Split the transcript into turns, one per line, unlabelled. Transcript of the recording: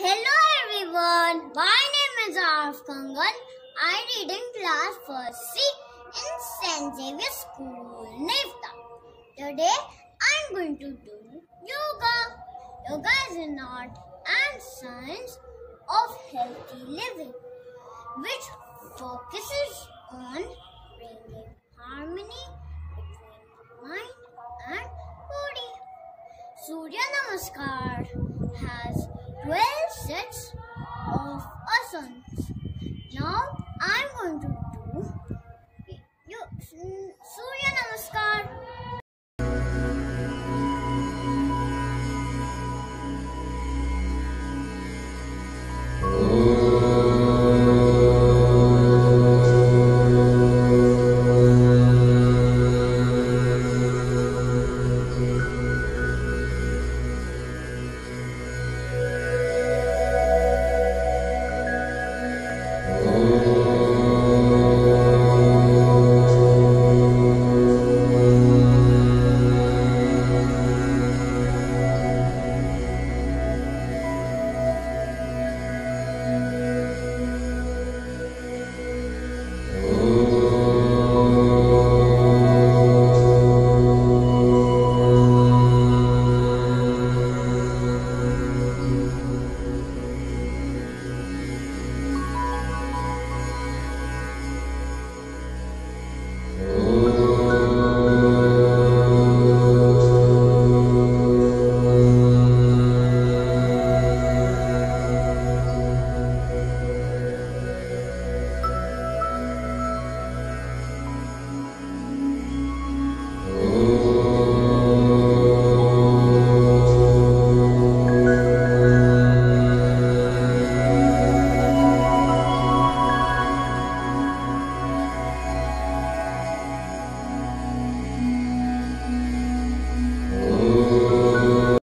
Hello everyone, my name is aarav Kangan. I read in class 1st C in St. Xavier School, Nevta. Today I am going to do yoga. Yoga is an art and science of healthy living, which focuses on bringing harmony between mind and body. Surya Namaskar has 12 sets of asanas. Now